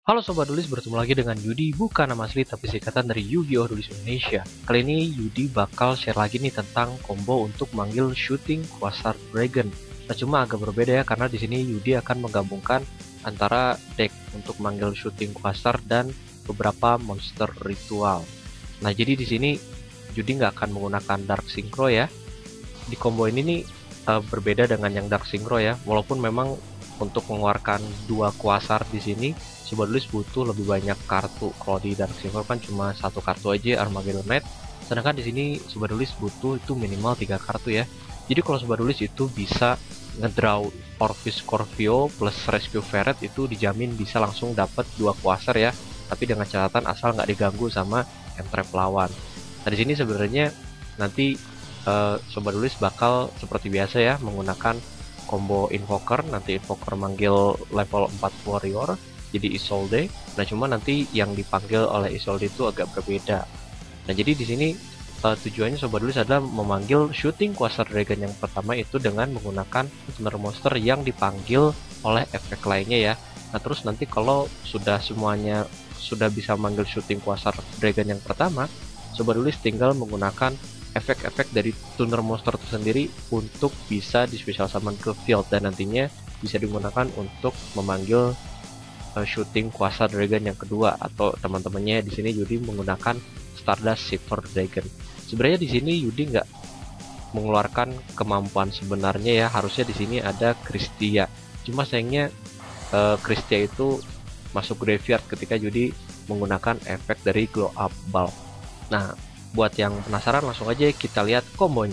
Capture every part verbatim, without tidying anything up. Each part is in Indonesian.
Halo Sobat Dulis, bertemu lagi dengan Yudi, bukan nama asli tapi singkatan dari Yu-Gi-Oh! Dulis Indonesia. Kali ini Yudi bakal share lagi nih tentang combo untuk manggil Shooting Quasar Dragon. Nah, cuma agak berbeda ya, karena di sini Yudi akan menggabungkan antara deck untuk manggil Shooting Quasar dan beberapa monster ritual. Nah, jadi di sini Yudi nggak akan menggunakan Dark Synchro ya. Di combo ini nih uh, berbeda dengan yang Dark Synchro ya, walaupun memang untuk mengeluarkan dua Quasar di sini Sobat Dulis butuh lebih banyak kartu. Kalau di Dark Synchro kan cuma satu kartu aja, Armageddon Knight. Sedangkan di sini Sobat Dulis butuh itu minimal tiga kartu ya. Jadi kalau Sobat Dulis itu bisa ngedraw Orpheus Scorpio plus Rescue Ferret, itu dijamin bisa langsung dapat dua Quasar ya. Tapi dengan catatan asal nggak diganggu sama M-Trap lawan. Nah di sini sebenarnya nanti uh, Sobat Dulis bakal seperti biasa ya menggunakan combo Invoker. Nanti Invoker manggil level empat Warrior jadi Isolde. Nah cuma nanti yang dipanggil oleh Isolde itu agak berbeda. Nah jadi di sini uh, tujuannya Sobat Dulis adalah memanggil Shooting Quasar Dragon yang pertama itu dengan menggunakan Thunder Monster yang dipanggil oleh efek lainnya ya. Nah terus nanti kalau sudah semuanya sudah bisa manggil Shooting Quasar Dragon yang pertama, Sobat Dulis tinggal menggunakan efek-efek dari Thunder Monster itu sendiri untuk bisa di special summon ke field, dan nantinya bisa digunakan untuk memanggil Shooting Quasar Dragon yang kedua, atau teman-temannya di sini Yudi menggunakan Stardust Silver Dragon. Sebenarnya di sini Yudi nggak mengeluarkan kemampuan sebenarnya ya, harusnya di sini ada Christia. Cuma sayangnya uh, Christia itu masuk graveyard ketika Yudi menggunakan efek dari Glow Up Bulb. Nah, buat yang penasaran langsung aja kita lihat kombonya.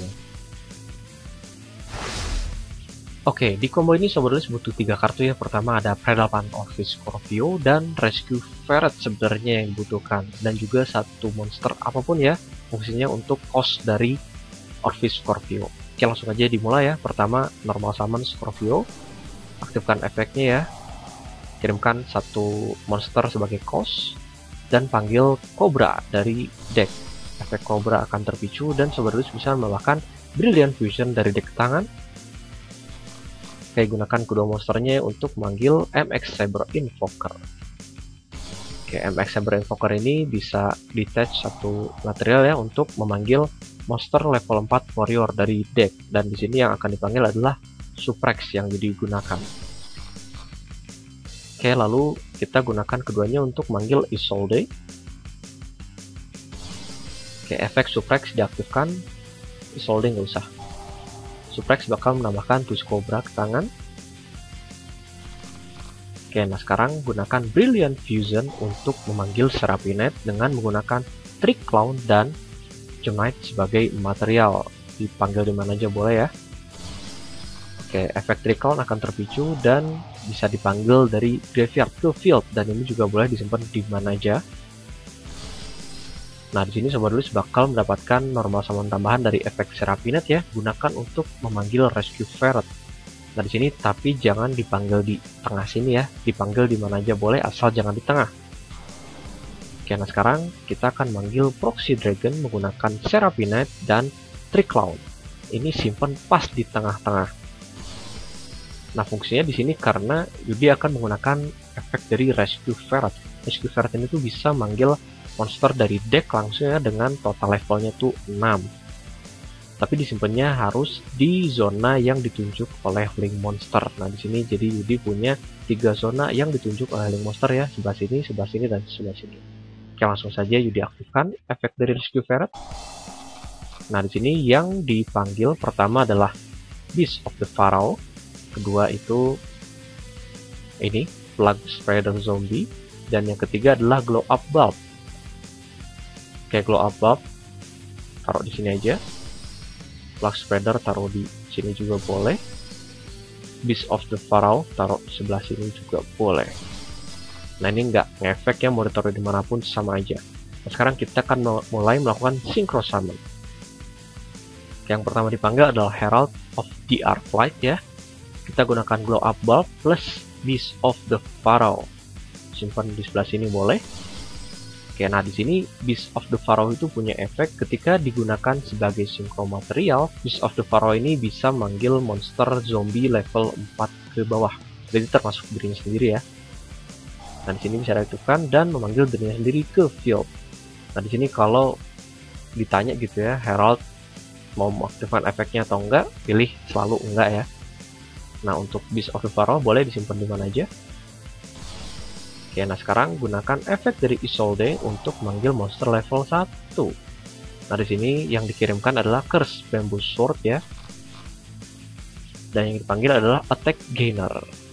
Oke, di combo ini Sobat Dulis butuh tiga kartu ya. Pertama ada Predapan Orpheus Scorpio dan Rescue Ferret sebenarnya yang dibutuhkan, dan juga satu monster apapun ya fungsinya untuk cost dari Orpheus Scorpio. Oke, langsung aja dimulai ya. Pertama normal summon Scorpio, aktifkan efeknya ya, kirimkan satu monster sebagai cost dan panggil Cobra dari deck. Efek Cobra akan terpicu dan Sobat Dulis bisa menambahkan Brilliant Fusion dari deck tangan. Oke, gunakan kedua monsternya untuk manggil M X Saber Invoker. Oke, M X Saber Invoker ini bisa detach satu material ya untuk memanggil monster level empat warrior dari deck, dan di sini yang akan dipanggil adalah Suprex yang digunakan. Oke, lalu kita gunakan keduanya untuk manggil Isolde. Oke, efek Suprex diaktifkan, Isolde nggak usah. Suprex bakal menambahkan Twist Cobra ke tangan. Oke, nah sekarang gunakan Brilliant Fusion untuk memanggil Seraphine dengan menggunakan Trick Clown dan Gemite sebagai material. Dipanggil di mana aja boleh ya. Oke, efek Trick Clown akan terpicu dan bisa dipanggil dari graveyard ke field, dan ini juga boleh disimpan di mana aja. Nah, di sini Sobat Dulis bakal mendapatkan normal summon tambahan dari efek Seraphine ya, gunakan untuk memanggil Rescue Ferret. Nah, di sini tapi jangan dipanggil di tengah sini ya, dipanggil di mana aja boleh asal jangan di tengah. Oke, nah sekarang kita akan manggil Proxy Dragon menggunakan Seraphine dan Trick Clown. Ini simpan pas di tengah-tengah. Nah, fungsinya di sini karena Yudi akan menggunakan efek dari Rescue Ferret. Rescue Ferret ini tuh bisa manggil monster dari deck langsung ya, dengan total levelnya tuh enam. Tapi disimpannya harus di zona yang ditunjuk oleh link monster. Nah, di sini jadi Yudi punya tiga zona yang ditunjuk oleh link monster ya, sebelah sini, sebelah sini, dan sebelah sini. Oke, langsung saja Yudi aktifkan efek dari Rescue Ferret. Nah, di sini yang dipanggil pertama adalah Beast of the Pharaoh, kedua itu ini Blood Spreader Zombie, dan yang ketiga adalah Glow Up Bulb. Oke, Glow Up Bulb taruh di sini aja. Blood Spreader taruh di sini juga boleh. Beast of the Pharaoh taruh sebelah sini juga boleh. Nah, ini nggak ngefek ya, mau ditaruh dimanapun sama aja. Nah, sekarang kita akan mulai melakukan Synchro Summon. Yang pertama dipanggil adalah Herald of the Arclight ya. Kita gunakan Glow Up Bulb plus Beast of the Pharaoh. Simpan di sebelah sini boleh. Oke, nah di sini Beast of the Pharaoh itu punya efek ketika digunakan sebagai synchro material. Beast of the Pharaoh ini bisa manggil monster zombie level empat ke bawah. Jadi termasuk dirinya sendiri ya. Nah, di sini bisa diaktifkan dan memanggil dirinya sendiri ke field. Nah, di sini kalau ditanya gitu ya, Herald mau mengaktifkan efeknya atau enggak, pilih selalu enggak ya. Nah, untuk Beast of the Pharaoh boleh disimpan di mana aja. Oke, nah sekarang gunakan efek dari Isolde untuk manggil monster level satu. Nah, di sini yang dikirimkan adalah Curse Bamboo Sword ya. Dan yang dipanggil adalah Attack Gainer.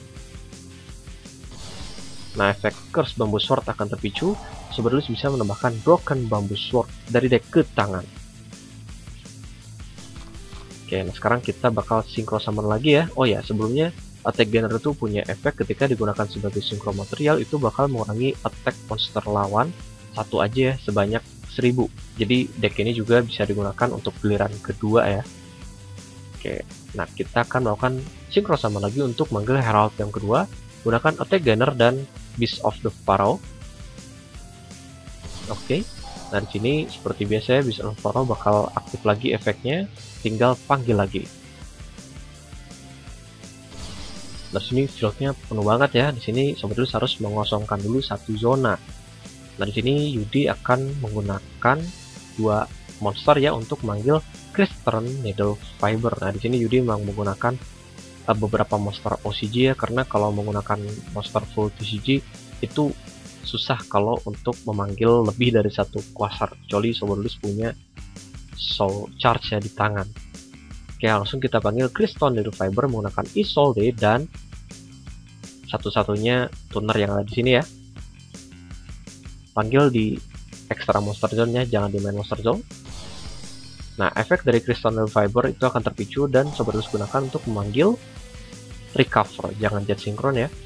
Nah, efek Curse Bamboo Sword akan terpicu, Sobat Duelist bisa menambahkan Broken Bamboo Sword dari deck ke tangan. Oke, nah sekarang kita bakal Synchro Summon lagi ya. Oh ya, sebelumnya Attack Gainer itu punya efek ketika digunakan sebagai Synchro material, itu bakal mengurangi attack monster lawan satu aja ya, sebanyak seribu. Jadi deck ini juga bisa digunakan untuk giliran kedua ya. Oke, nah kita akan melakukan Synchro Summon lagi untuk manggil Herald yang kedua. Gunakan Attack Gainer dan Beast of the Pharaoh. Oke, nah di sini seperti biasa ya, Beast of the Pharaoh bakal aktif lagi efeknya, tinggal panggil lagi. Nah, di sini fieldnya penuh banget ya. Di sini Sobat Duelist harus mengosongkan dulu satu zona. Nah, di sini Yudi akan menggunakan dua monster ya untuk manggil Crystal Needle Fiber. Nah, di sini Yudi memang menggunakan uh, beberapa monster O C G ya, karena kalau menggunakan monster full T C G itu susah kalau untuk memanggil lebih dari satu Quasar, kecuali Sobat Duelist punya Soul Charge ya di tangan. Oke, langsung kita panggil Crystal Needle Fiber menggunakan Isolde dan satu-satunya tuner yang ada di sini ya. Panggil di extra monster zone nya, jangan di main monster zone. Nah, efek dari Crystal Needle Fiber itu akan terpicu dan Sobat Duelist gunakan untuk memanggil Recover, jangan Jet Synchron ya.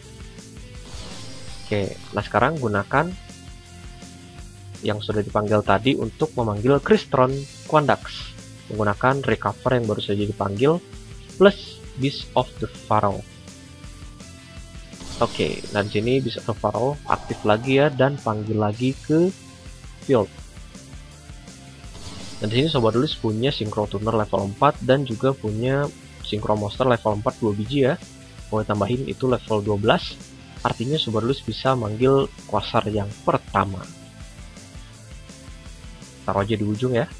Oke, nah sekarang gunakan yang sudah dipanggil tadi untuk memanggil Crystron Quandax menggunakan Recover yang baru saja dipanggil plus Beast of the Pharaoh. Oke, nah di sini Beast of the Pharaoh aktif lagi ya dan panggil lagi ke field. Dan di sini Sobat Duelist punya Synchro Tuner level empat dan juga punya Synchro Monster level empat dua biji ya. Mau tambahin itu level dua belas. Artinya Sobat Duelist bisa manggil Quasar yang pertama. Taruh aja di ujung ya.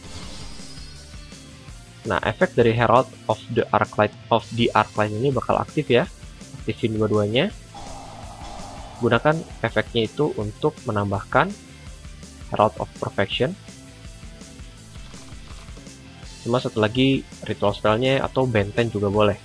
Nah, efek dari Herald of the Arclight of the Arclight ini bakal aktif ya. Aktifin dua-duanya. Gunakan efeknya itu untuk menambahkan Herald of Perfection. Cuma satu lagi ritual spellnya atau benten juga boleh.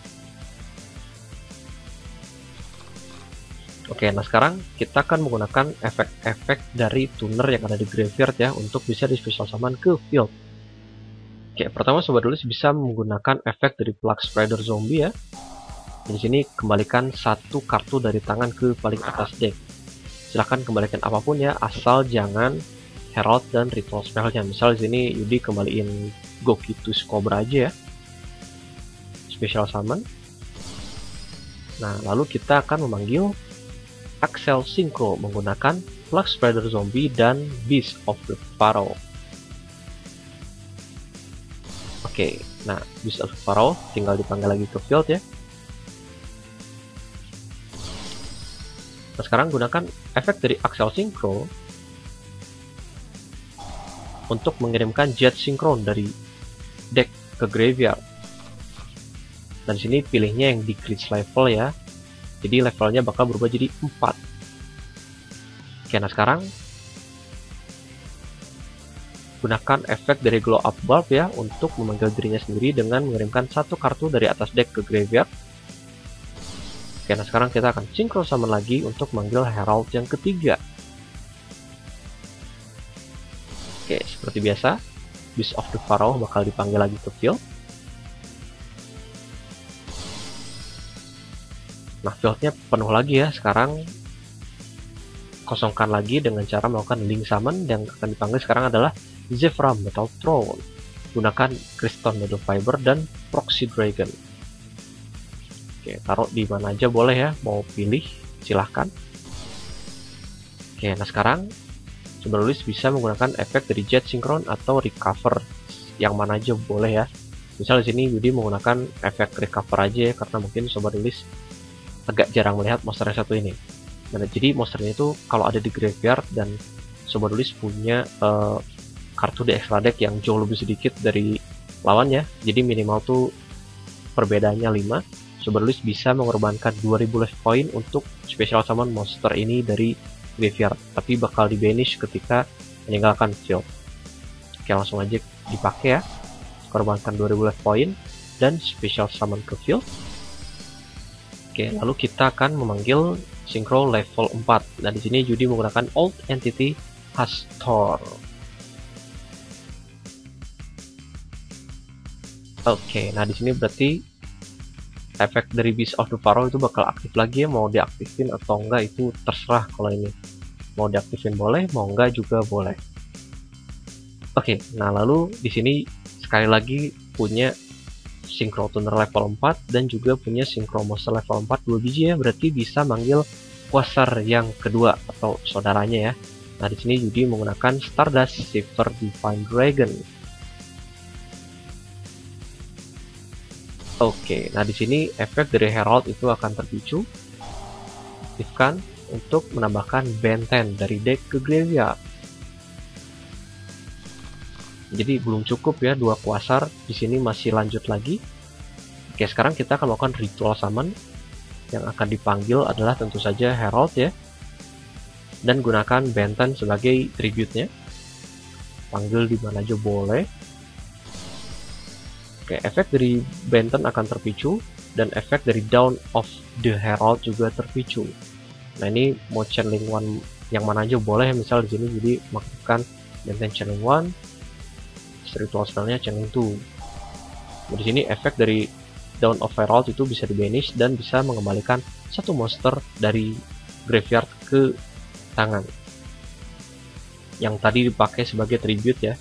Oke, nah sekarang kita akan menggunakan efek-efek dari tuner yang ada di graveyard ya untuk bisa di special summon ke field. Oke, pertama Sobat Duelist bisa menggunakan efek dari Plug Spreader Zombie ya. Di sini kembalikan satu kartu dari tangan ke paling atas deck. Silahkan kembalikan apapun ya, asal jangan Herald dan ritual spellnya. Misal di sini Yudi kembaliin Gokitus Cobra aja ya. Special summon. Nah, lalu kita akan memanggil Axel Synchro menggunakan Plug Spreader Zombie dan Beast of the Pharaoh. Oke, nah Beast of the Pharaoh tinggal dipanggil lagi ke field ya. Nah, sekarang gunakan efek dari Axel Synchro untuk mengirimkan Jet Synchron dari deck ke graveyard. Dan sini pilihnya yang decrease level ya. Jadi levelnya bakal berubah jadi empat. Oke, nah sekarang gunakan efek dari Glow Up Bulb ya untuk memanggil dirinya sendiri dengan mengirimkan satu kartu dari atas deck ke graveyard. Oke, nah sekarang kita akan Synchro Summon lagi untuk manggil Herald yang ketiga. Oke, seperti biasa Beast of the Pharaoh bakal dipanggil lagi ke field. Nah, fieldnya penuh lagi ya. Sekarang kosongkan lagi dengan cara melakukan Link Summon. Yang akan dipanggil sekarang adalah Zephyra Metal Throne. Gunakan Crystal Needle Fiber dan Proxy Dragon. Oke, taruh di mana aja boleh ya. Mau pilih, silahkan. Oke, nah sekarang Sobat Duelist bisa menggunakan efek dari Jet Synchron atau Recover. Yang mana aja boleh ya. Misal di sini Yudi menggunakan efek Recover aja ya, karena mungkin Sobat Duelist agak jarang melihat monster yang satu ini. Nah, jadi monsternya itu kalau ada di graveyard dan Sobat Dulis punya uh, kartu di extra deck yang jauh lebih sedikit dari lawannya, jadi minimal tuh perbedaannya lima, Sobat Dulis bisa mengorbankan dua ribu life point untuk special summon monster ini dari graveyard, tapi bakal di banish ketika meninggalkan field. Oke, langsung aja dipakai ya, korbankan dua ribu life point dan special summon ke field. Oke, lalu kita akan memanggil Synchro level empat. Nah, di sini Yudi menggunakan Old Entity Hastor. Oke, nah di sini berarti efek dari Beast of the Pharaoh itu bakal aktif lagi ya, mau diaktifin atau enggak itu terserah. Kalau ini mau diaktifin boleh, mau enggak juga boleh. Oke, nah lalu di sini sekali lagi punya Synchro Tuner level empat dan juga punya Synchro Monster level empat dua biji ya, berarti bisa manggil Quasar yang kedua atau saudaranya ya. Nah di sini Yudi menggunakan Stardust Silver Divine Dragon. Oke, nah di sini efek dari Herald itu akan terpicu, aktifkan untuk menambahkan Benten dari deck ke graveyard. Jadi belum cukup ya dua Quasar, di sini masih lanjut lagi. Oke, sekarang kita akan melakukan ritual summon. Yang akan dipanggil adalah tentu saja Herald ya, dan gunakan Benten sebagai tribute-nya. Panggil di mana aja boleh. Oke, efek dari Benten akan terpicu dan efek dari Dawn of the Herald juga terpicu. Nah ini mau channeling one yang mana aja boleh, misal di sini jadi mengaktifkan Benten channeling one, ritual spellnya channeling two. Nah, di sini efek dari Dawn of Herald itu bisa di banish dan bisa mengembalikan satu monster dari graveyard ke tangan yang tadi dipakai sebagai tribute ya.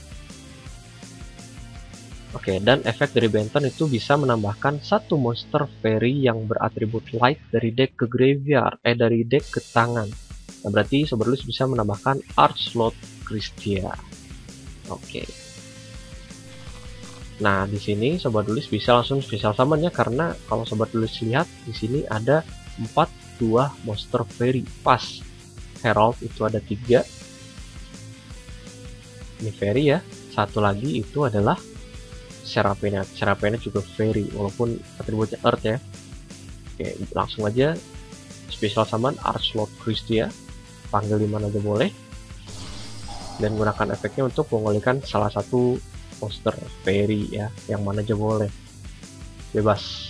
Oke, dan efek dari Benten itu bisa menambahkan satu monster fairy yang beratribut light dari deck ke graveyard, eh dari deck ke tangan. Nah, berarti Sobat Dulis bisa menambahkan Archlord Christia. Oke. Nah, di sini Sobat Dulis bisa langsung special summon ya, karena kalau Sobat Dulis lihat di sini ada empat buah monster fairy. Pas. Herald itu ada tiga. Ini fairy ya. Satu lagi itu adalah Serapena. Serapena juga fairy walaupun atributnya earth ya. Oke, langsung aja special summon Archlord Christia, panggil di mana aja boleh, dan gunakan efeknya untuk menggolkan salah satu monster fairy ya, yang mana aja boleh, bebas.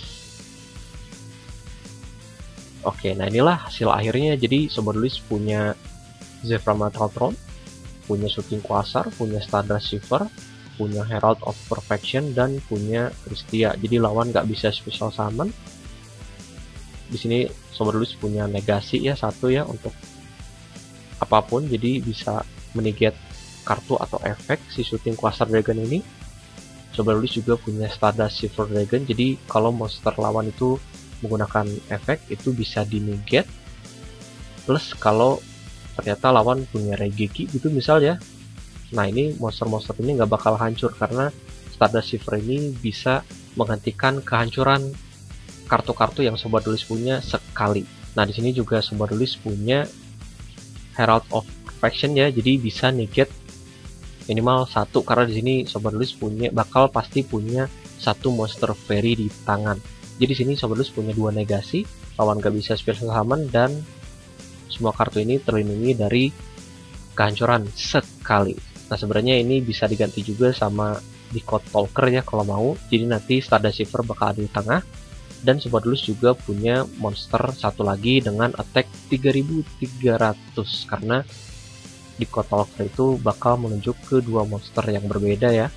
Oke, nah inilah hasil akhirnya. Jadi Sobat Dulis punya Zefram Metaltron, punya Shooting Quasar, punya Stardust Silver, punya Herald of Perfection, dan punya Christia. Jadi lawan nggak bisa special summon. Di sini Sobat Dulis punya negasi ya satu ya untuk apapun, jadi bisa menegate kartu atau efek si Shooting Quasar Dragon ini. Sobat Dulis juga punya Stardust Silver Dragon, jadi kalau monster lawan itu menggunakan efek itu bisa di negate. Plus kalau ternyata lawan punya Regeki gitu misal ya, nah ini monster-monster ini nggak bakal hancur karena Stardust Silver ini bisa menggantikan kehancuran kartu-kartu yang Sobat Dulis punya sekali. Nah di sini juga Sobat Dulis punya Herald of Perfection ya, jadi bisa negate minimal satu, karena di sini Sobat Dulis punya bakal pasti punya satu monster fairy di tangan. Jadi di sini Sobat Dulis punya dua negasi, lawan nggak bisa special summon, dan semua kartu ini terlindungi dari kehancuran sekali. Nah sebenarnya ini bisa diganti juga sama Decode Talker ya kalau mau. Jadi nanti Stardust Silver bakal ada di tengah, dan Sobat Dulis juga punya monster satu lagi dengan attack tiga ribu tiga ratus, karena Decode Talker itu bakal menunjuk ke dua monster yang berbeda ya.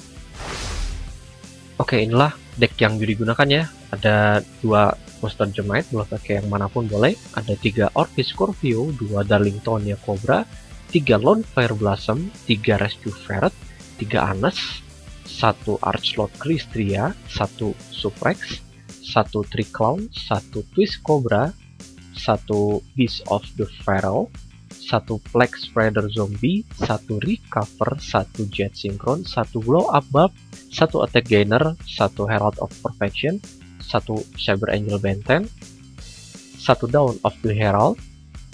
Oke, inilah deck yang Yudi gunakan ya. Ada dua monster Gemite, boleh pakai yang manapun boleh. Ada tiga Orchid Scorpio, dua Darlingtonia Cobra, tiga Lone Fire Blossom, tiga Rescue Ferret, tiga Anes, satu Archlord Christia, satu Suprex, satu Triclown, satu Twist Cobra, satu Beast of the Pharaoh, satu Plague Spreader Zombie, satu Recover, satu Jet Synchron, satu Glow Up Bulb, satu Attack Gainer, satu Herald of Perfection, satu Cyber Angel Benten, satu Dawn of the Herald,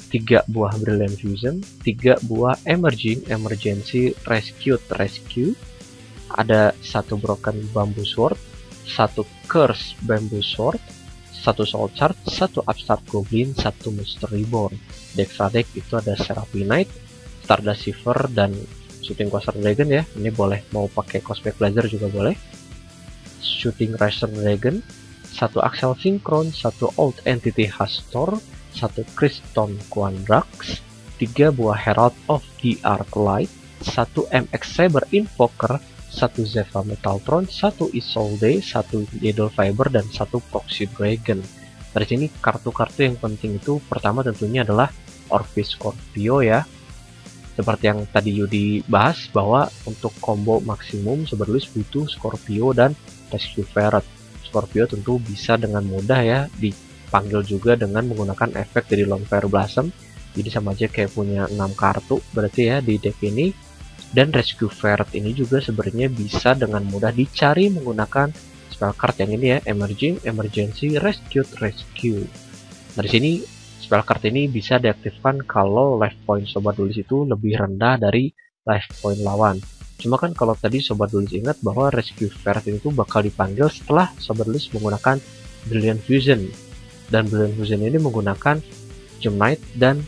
tiga buah Brilliant Fusion, tiga buah Emerging Emergency Rescue Rescue, ada satu Broken Bamboo Sword, satu Curse Bamboo Sword, satu Soul Charge, satu Upstart Goblin, satu Monster Reborn. Di extra deck itu ada Seraphim Knight, Stardust Shiver, dan Shooting Quasar Dragon ya. Ini boleh mau pakai Cosmic Blazer juga boleh. Shooting Racer Dragon, satu Axel Synchron, satu Old Entity Hastor, satu Kriston Quandrax, tiga buah Herald of the Arclight, satu M X Saber Invoker, satu Zephyr Metaltron, satu Isolde, satu Needle Fiber, dan satu Proxy Dragon. Dari sini kartu-kartu yang penting itu pertama tentunya adalah Orpheus Scorpio ya. Seperti yang tadi Yudi bahas bahwa untuk combo maksimum Sobat Duelist butuh Scorpio dan Rescue Ferret. Scorpio tentu bisa dengan mudah ya dipanggil juga dengan menggunakan efek dari Longfire Blossom. Jadi sama aja kayak punya enam kartu berarti ya di deck ini. Dan Rescue Ferret ini juga sebenarnya bisa dengan mudah dicari menggunakan spell card yang ini ya, Emerging Emergency Rescue Rescue. Dari sini spell card ini bisa diaktifkan kalau life point Sobat Duelist itu lebih rendah dari life point lawan. Cuma kan kalau tadi Sobat Duelist ingat bahwa Rescue Ferret itu bakal dipanggil setelah Sobat Duelist menggunakan Brilliant Fusion. Dan Brilliant Fusion ini menggunakan Gem Knight dan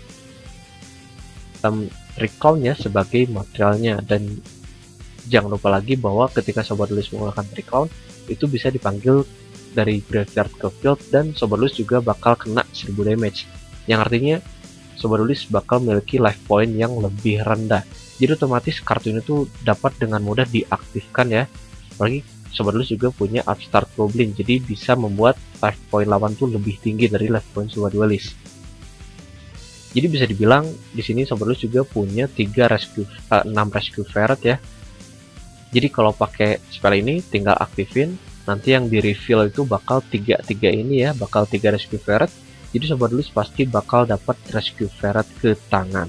um, Recall-nya sebagai materialnya. Dan jangan lupa lagi bahwa ketika Sobat Duelist menggunakan Recall itu bisa dipanggil dari graveyard ke field dan Sobat Duelist juga bakal kena seribu damage. Yang artinya Sobat Duelist bakal memiliki life point yang lebih rendah. Jadi otomatis kartu ini tuh dapat dengan mudah diaktifkan ya. Apalagi Sobat Duelist juga punya Upstart Goblin, jadi bisa membuat life point lawan tuh lebih tinggi dari life point Sobat Duelist. Jadi bisa dibilang di sini Sobat Duelist juga punya tiga rescue, uh, enam Rescue Ferret ya. Jadi kalau pakai spell ini tinggal aktifin, nanti yang di reveal itu bakal tiga tiga ini ya, bakal tiga Rescue Ferret. Jadi Sobat Duelist pasti bakal dapat Rescue Ferret ke tangan.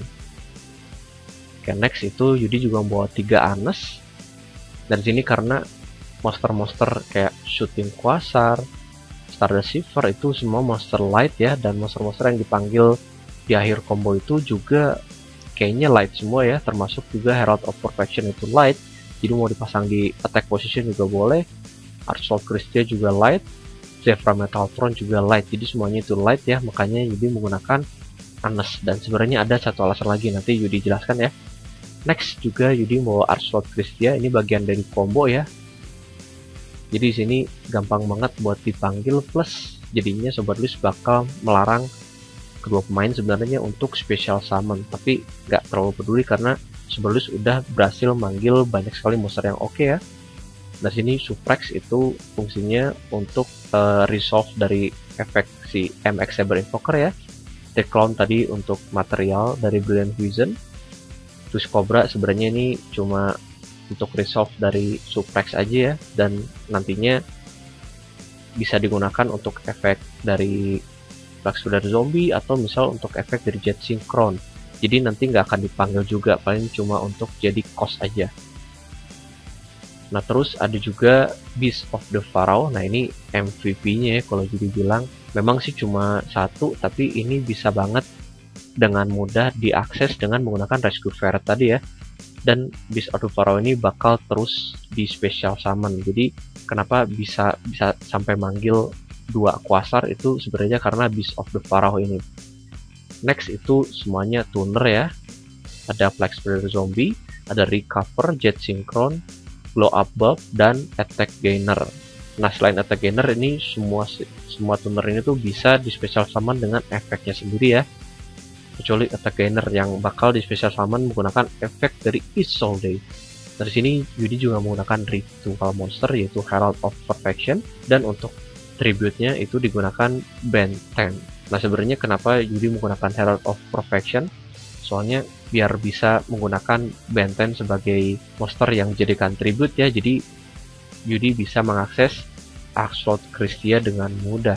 Oke, next itu Yudi juga membawa tiga Anes. Dan sini karena monster-monster kayak Shooting Quasar, Stardust Shiver itu semua monster light ya, dan monster-monster yang dipanggil di akhir combo itu juga kayaknya light semua ya, termasuk juga Herald of Perfection itu light. Jadi mau dipasang di attack position juga boleh. Archlord Christia juga light. Zephyr Metaltron juga light, jadi semuanya itu light ya, makanya Yudi menggunakan Anes. Dan sebenarnya ada satu alasan lagi, nanti Yudi jelaskan ya. Next juga Yudi membawa Archlord Christia, ini bagian dari combo ya. Jadi di sini gampang banget buat dipanggil, plus jadinya Sobat Duelist bakal melarang kedua pemain sebenarnya untuk special summon, tapi nggak terlalu peduli karena Sobat Duelist udah berhasil manggil banyak sekali monster yang oke okay ya. Nah sini Suplex itu fungsinya untuk uh, resolve dari efek si M X Saber Invoker ya. Declone tadi untuk material dari Brilliant Fusion. Terus Cobra sebenarnya ini cuma untuk resolve dari Suplex aja ya, dan nantinya bisa digunakan untuk efek dari Flash Flood Zombie atau misal untuk efek dari Jet Synchron. Jadi nanti nggak akan dipanggil juga, paling cuma untuk jadi cost aja. Nah terus ada juga Beast of the Pharaoh. Nah ini M V P-nya ya kalau jadi bilang. Memang sih cuma satu, tapi ini bisa banget dengan mudah diakses dengan menggunakan Rescue Ferret tadi ya. Dan Beast of the Pharaoh ini bakal terus di special summon. Jadi kenapa bisa bisa sampai manggil dua Quasar itu sebenarnya karena Beast of the Pharaoh ini. Next itu semuanya tuner ya. Ada Flex Predator Zombie, ada Recover, Jet Synchron, Glow Up Bulb, dan Attack Gainer. Nah selain Attack Gainer ini semua semua tuner ini tuh bisa di special summon dengan efeknya sendiri ya. Kecuali Attack Gainer yang bakal di special summon menggunakan efek dari Isolde. Dari sini Yudi juga menggunakan ritual monster yaitu Herald of Perfection, dan untuk tribute-nya itu digunakan Benten. Nah sebenarnya kenapa Yudi menggunakan Herald of Perfection? Soalnya biar bisa menggunakan Benten sebagai monster yang dijadikan tribute ya, jadi Yudi bisa mengakses Archlord Christia dengan mudah.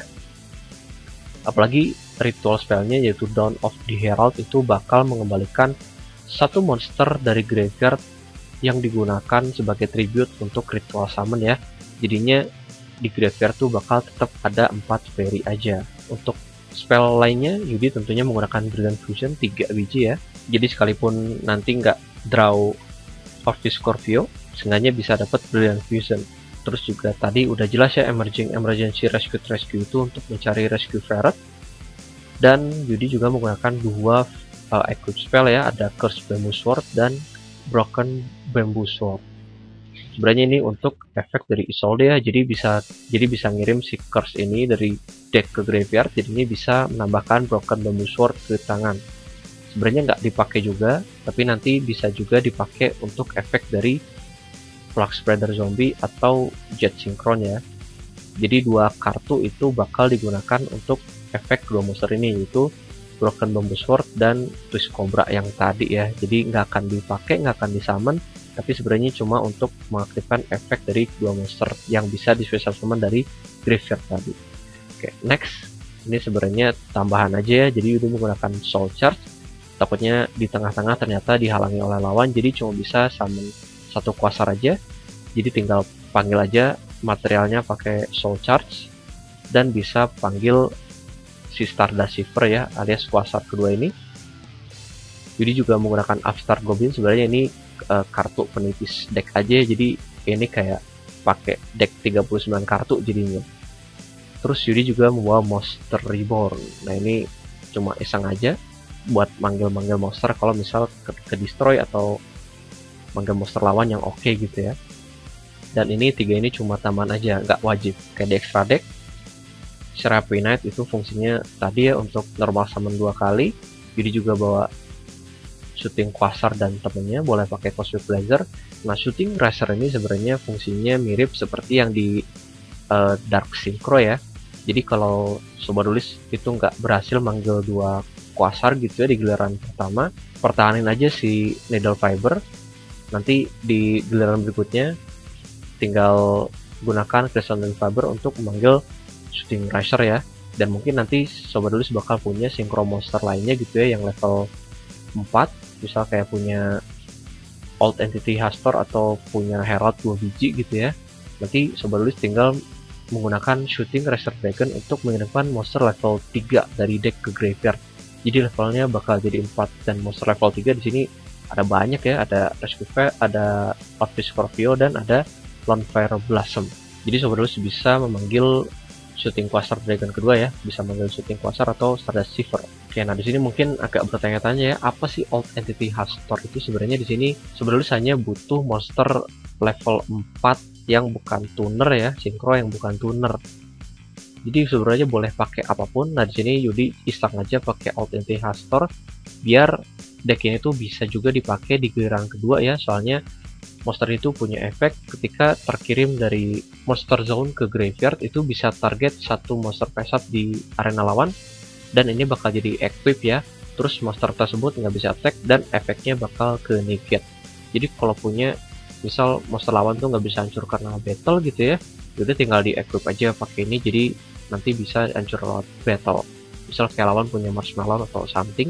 Apalagi ritual spellnya yaitu Dawn of the Herald itu bakal mengembalikan satu monster dari graveyard yang digunakan sebagai tribute untuk ritual summon ya. Jadinya di graveyard tuh bakal tetap ada empat fairy aja. Untuk spell lainnya Yudi tentunya menggunakan Brilliant Fusion tiga biji ya. Jadi sekalipun nanti nggak draw Orpheus Scorpio, seenggaknya bisa dapat Brilliant Fusion. Terus juga tadi udah jelas ya Emerging Emergency Rescue Rescue itu untuk mencari Rescue Ferret. Dan Yudi juga menggunakan dua uh, equip spell ya, ada Curse Bamboo Sword dan Broken Bamboo Sword. Sebenarnya ini untuk efek dari Isolde ya, jadi bisa jadi bisa ngirim si Curse ini dari deck ke graveyard, jadi ini bisa menambahkan Broken Bamboo Sword ke tangan. Sebenarnya nggak dipakai juga, tapi nanti bisa juga dipakai untuk efek dari Flux Spreader Zombie atau Jet Synchron ya. Jadi dua kartu itu bakal digunakan untuk efek dua monster ini, yaitu Broken Bamboo Sword dan Twist Cobra yang tadi ya. Jadi nggak akan dipakai, nggak akan disummon, tapi sebenarnya cuma untuk mengaktifkan efek dari dua monster yang bisa di special summon dari graveyard tadi. Oke, next. Ini sebenarnya tambahan aja ya, jadi udah menggunakan Soul Charge. Takutnya di tengah-tengah ternyata dihalangi oleh lawan, jadi cuma bisa summon satu kuasar aja. Jadi tinggal panggil aja materialnya pakai Soul Charge dan bisa panggil si Stardust Shiver ya, alias kuasar kedua ini. Jadi juga menggunakan Upstart Goblin, sebenarnya ini uh, kartu penipis deck aja, jadi ini kayak pakai deck tiga puluh sembilan kartu jadinya. Terus Yudi juga membawa Monster Reborn. Nah ini cuma iseng aja buat manggil-manggil monster kalau misal ke, ke destroy atau manggil monster lawan yang oke okay gitu ya. Dan ini tiga ini cuma tambahan aja, nggak wajib. Kayak di extra deck, Seraphim Knight itu fungsinya tadi ya untuk normal summon dua kali. Jadi juga bawa Shooting Quasar dan temennya, boleh pakai Cosmic Blazer. Nah Shooting Racer ini sebenarnya fungsinya mirip seperti yang di uh, Dark Synchro ya. Jadi kalau Sobat Dulis itu nggak berhasil manggil dua Quasar gitu ya di giliran pertama, pertahanin aja si Needle Fiber. Nanti di giliran berikutnya tinggal gunakan Crescent Fiber untuk memanggil Shooting Racer ya. Dan mungkin nanti Sobat Dulis bakal punya Synchro Monster lainnya gitu ya yang level empat, misal kayak punya Old Entity Hastor atau punya Herald dua biji gitu ya. Nanti Sobat Dulis tinggal menggunakan Shooting Racer Dragon untuk mengirimkan monster level tiga dari deck ke graveyard. Jadi levelnya bakal jadi empat, dan monster level tiga di sini ada banyak ya, ada Rescue Fair, ada Orpheus Scorpio, dan ada Lonefire Blossom. Jadi Sobat Dulis bisa memanggil Shooting Quasar Dragon kedua ya, bisa memanggil Shooting Quasar atau Stardust Shiver. Oke, nah di sini mungkin agak bertanya-tanya ya, apa sih Old Entity Hastor itu? Sebenarnya di sini Sobat Dulis hanya butuh monster level empat yang bukan tuner ya, Synchro yang bukan tuner. Jadi sebenarnya boleh pakai apapun. Nah di sini Yudi iseng aja pakai Old Entity Hastor biar deck ini tuh bisa juga dipakai di giliran kedua ya, soalnya monster itu punya efek ketika terkirim dari monster zone ke graveyard itu bisa target satu monster face up di arena lawan, dan ini bakal jadi equip ya. Terus monster tersebut nggak bisa attack dan efeknya bakal ke negate. Jadi kalau punya misal monster lawan tuh nggak bisa hancur karena battle gitu ya, udah tinggal di equip aja pakai ini, jadi nanti bisa hancur lewat battle. Misal kayak lawan punya marshmallow atau something,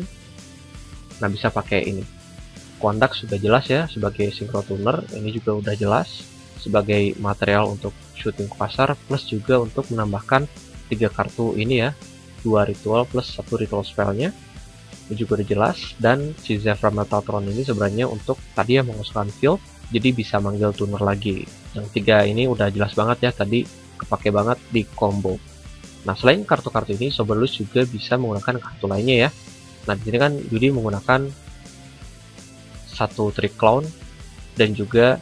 nah bisa pakai ini. Kontak sudah jelas ya sebagai Synchro Tuner, ini juga udah jelas sebagai material untuk Shooting Quasar, plus juga untuk menambahkan tiga kartu ini ya, dua ritual plus satu ritual spellnya, ini juga udah jelas. Dan si Zephyr Metatron ini sebenarnya untuk tadi ya mengosongkan field, jadi bisa manggil tuner lagi. Yang tiga ini udah jelas banget ya, tadi kepake banget di combo. Nah selain kartu-kartu ini, Sobat Dulis juga bisa menggunakan kartu lainnya ya. Nah di sini kan Yudi menggunakan satu Trick Clown dan juga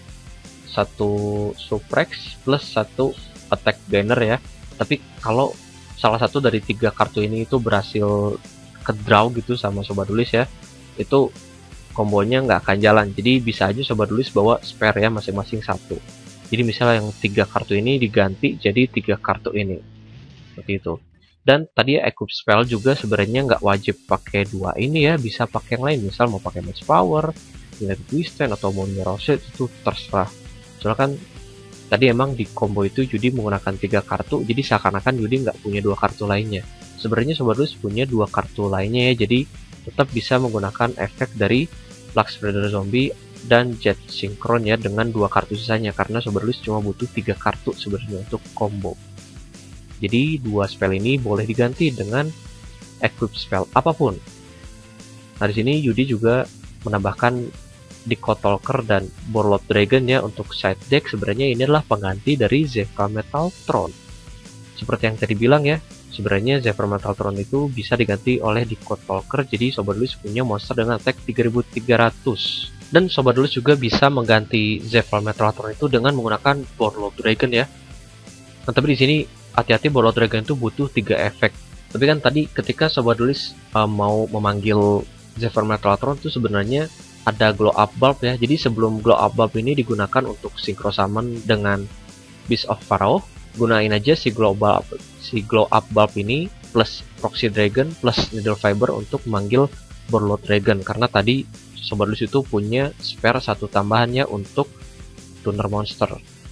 satu Suprex plus satu Attack Banner ya. Tapi kalau salah satu dari tiga kartu ini itu berhasil ke draw gitu sama Sobat Dulis ya, itu kombonya nggak akan jalan. Jadi bisa aja Sobat Dulis bawa spare ya masing-masing satu. Jadi misalnya yang tiga kartu ini diganti jadi tiga kartu ini, seperti itu. Dan tadi ya equip spell juga sebenarnya nggak wajib pakai dua ini ya, bisa pakai yang lain. Misal mau pakai Match Power, Let Twisten, atau mau Mirrorset, itu terserah. Soalnya kan tadi emang di combo itu Yudi menggunakan tiga kartu, jadi seakan-akan Yudi nggak punya dua kartu lainnya. Sebenarnya Sobat Dulis punya dua kartu lainnya ya, jadi tetap bisa menggunakan efek dari Flux Spreader Zombie dan Jet Synchron ya dengan dua kartu sisanya, karena Sobat Dulis cuma butuh tiga kartu sebenarnya untuk combo. Jadi dua spell ini boleh diganti dengan equip spell apapun. Nah, di sini Yudi juga menambahkan Decode Talker dan Borlord Dragon ya untuk side deck. Sebenarnya ini adalah pengganti dari Zephyr Metaltron. Seperti yang tadi bilang ya, sebenarnya Zephyr Metaltron itu bisa diganti oleh Decode Talker. Jadi Sobat Duelist punya monster dengan attack tiga ribu tiga ratus. Dan Sobat Duelist juga bisa mengganti Zephyr Metaltron itu dengan menggunakan Borlord Dragon ya. Nah, tapi di sini hati-hati, Borlord Dragon itu butuh tiga efek. Tapi kan tadi ketika Sobat Duelist uh, mau memanggil Zephyr Metaltron itu sebenarnya ada Glow Up Bulb ya. Jadi sebelum Glow Up Bulb ini digunakan untuk Synchro Summon dengan Beast of Pharaoh, gunain aja si Glow Bulb, si Glow Up Bulb ini plus Proxy Dragon plus Needle Fiber untuk memanggil Borlord Dragon. Karena tadi Sobat Duelist itu punya spare satu tambahannya untuk Tuner Monster.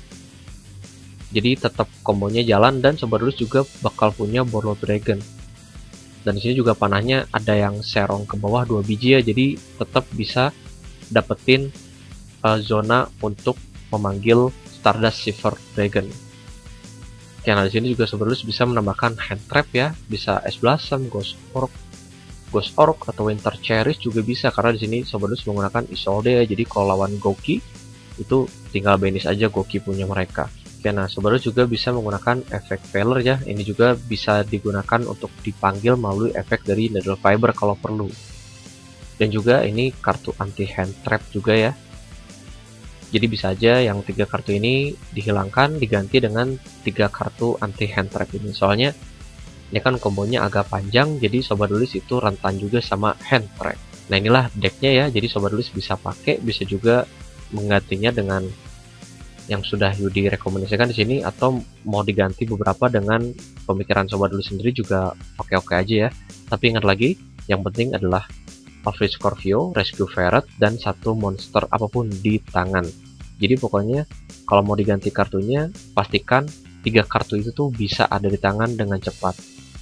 Jadi tetap kombonya jalan dan Sobat Duelist juga bakal punya Borlord Dragon. Dan di sini juga panahnya ada yang serong ke bawah dua biji ya, jadi tetap bisa dapetin uh, zona untuk memanggil Stardust Silver Dragon. Oke, nah di sini juga Sobat Duelist bisa menambahkan Hand Trap ya, bisa Ice Blossom, Ghost Orc, Ghost Orc atau Winter Cherish juga bisa, karena di sini Sobat Duelist menggunakan Isolde ya. Jadi kalau lawan Goki itu tinggal banish aja Goki punya mereka. Oke, nah Sobat Duelist juga bisa menggunakan efek Veiler ya. Ini juga bisa digunakan untuk dipanggil melalui efek dari Needle Fiber kalau perlu. Dan juga ini kartu anti hand trap juga ya. Jadi bisa aja yang tiga kartu ini dihilangkan diganti dengan tiga kartu anti hand trap ini. Soalnya ini kan kombonya agak panjang, jadi Sobat Duelist itu rentan juga sama hand trap. Nah, inilah decknya ya. Jadi Sobat Duelist bisa pakai, bisa juga menggantinya dengan yang sudah Yudi rekomendasikan di sini, atau mau diganti beberapa dengan pemikiran Sobat Duelist sendiri juga oke-oke aja ya. Tapi ingat lagi, yang penting adalah Alfred Scorpio, Rescue Ferret, dan satu monster apapun di tangan. Jadi pokoknya kalau mau diganti kartunya, pastikan tiga kartu itu tuh bisa ada di tangan dengan cepat.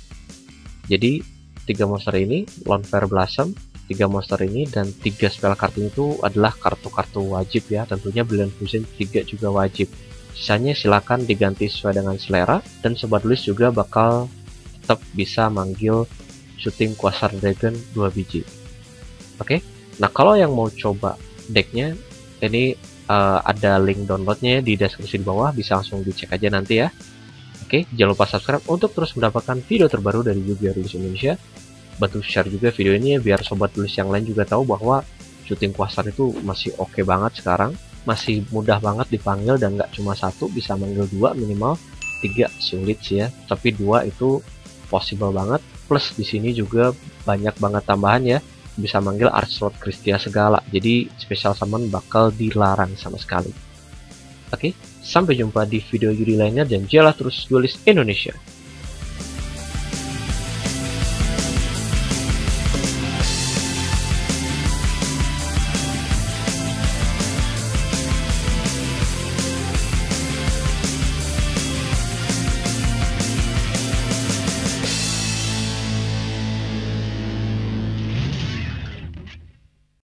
Jadi tiga monster ini, Lone Fair Blossom, tiga monster ini dan tiga spell kartu itu adalah kartu-kartu wajib ya. Tentunya Brilliant Fusion tiga juga wajib. Sisanya silakan diganti sesuai dengan selera, dan Sobat Duelist juga bakal tetap bisa manggil Shooting Quasar Dragon dua biji. Oke, nah kalau yang mau coba decknya, ini uh, ada link downloadnya di deskripsi di bawah, bisa langsung dicek aja nanti ya. Oke, jangan lupa subscribe untuk terus mendapatkan video terbaru dari Yu-Gi-Oh! Rules Indonesia. Bantu share juga video ini ya, biar Sobat Duelist yang lain juga tahu bahwa Shooting Quasar itu masih oke okay banget sekarang. Masih mudah banget dipanggil, dan nggak cuma satu, bisa manggil dua minimal. Tiga sulit sih ya, tapi dua itu possible banget. Plus di sini juga banyak banget tambahan ya, bisa manggil Archlord Christia segala. Jadi special summon bakal dilarang sama sekali. Oke, sampai jumpa di video Yudi lainnya, dan jalan terus Duelist Indonesia.